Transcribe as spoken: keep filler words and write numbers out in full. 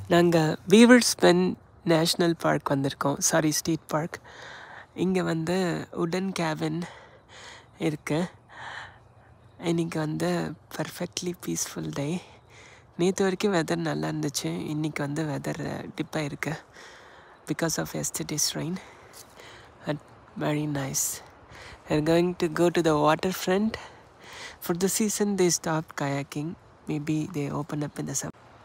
நாங்கள் Beavers Bend national park வந்திருக்கோம். Sorry state park. இங்கே வந்து உடன் கேபின் இருக்குது. இன்றைக்கி வந்து பர்ஃபெக்ட்லி பீஸ்ஃபுல் டே. நேற்று வரைக்கும் வெதர் நல்லா இருந்துச்சு. இன்றைக்கி வந்து வெதர் டிப்பாக இருக்கு because of yesterday's rain. But very nice. We're going to go to the waterfront. For the season they stopped kayaking. Maybe they open up in the summer.